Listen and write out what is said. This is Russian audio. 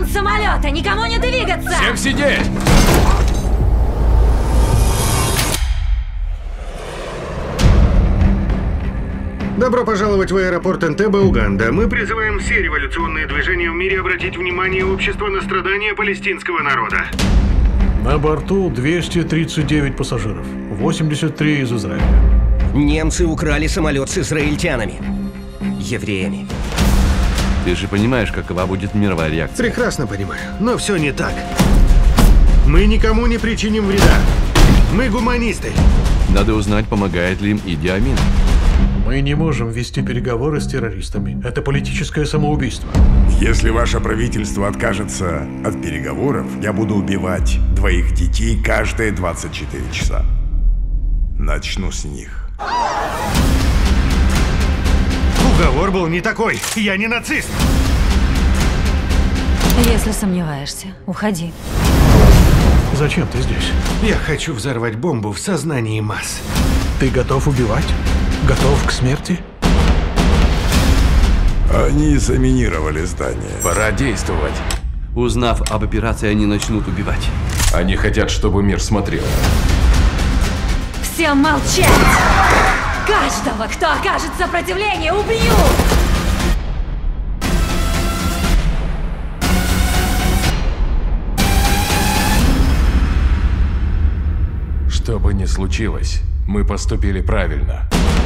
Ремонт самолета! Никому не двигаться! Всем сидеть! Добро пожаловать в аэропорт Энтебе, Уганда. Мы призываем все революционные движения в мире обратить внимание общества на страдания палестинского народа. На борту 239 пассажиров, 83 из Израиля. Немцы украли самолет с израильтянами. Евреями. Ты же понимаешь, какова будет мировая реакция. Прекрасно понимаю, но все не так. Мы никому не причиним вреда. Мы гуманисты. Надо узнать, помогает ли им Иди Амин. Мы не можем вести переговоры с террористами. Это политическое самоубийство. Если ваше правительство откажется от переговоров, я буду убивать 2 детей каждые 24 часа. Начну с них. Уговор был не такой. Я не нацист. Если сомневаешься, уходи. Зачем ты здесь? Я хочу взорвать бомбу в сознании масс. Ты готов убивать? Готов к смерти? Они заминировали здание. Пора действовать. Узнав об операции, они начнут убивать. Они хотят, чтобы мир смотрел. Всем молчать! Каждого, кто окажет сопротивление, убью! Что бы ни случилось, мы поступили правильно.